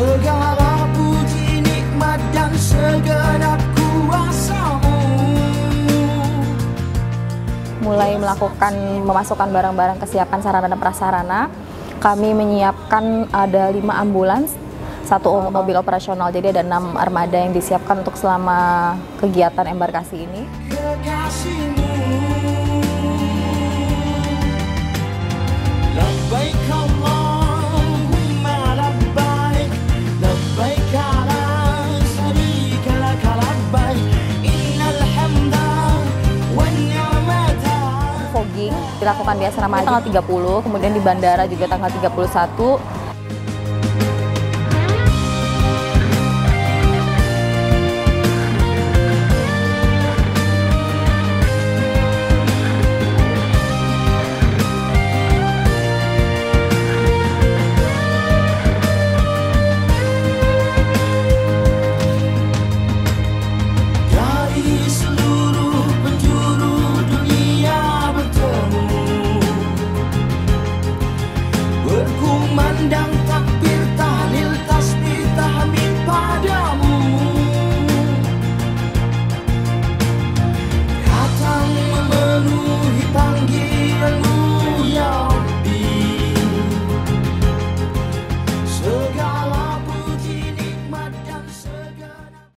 Segala puji nikmat dan segenap kuasa-Mu. Mulai melakukan memasukkan barang-barang kesiapan sarana dan prasarana, kami menyiapkan ada 5 ambulans, 1 mobil operasional, jadi ada 6 armada yang disiapkan untuk selama kegiatan embarkasi ini. Kekasih-Mu. Labbaik Allahumma labbaik, labbaik la syarika lak labbaik, innal hamda wan ni'mata. Fogging dilakukan di asrama tanggal 30, kemudian di bandara juga tanggal 31,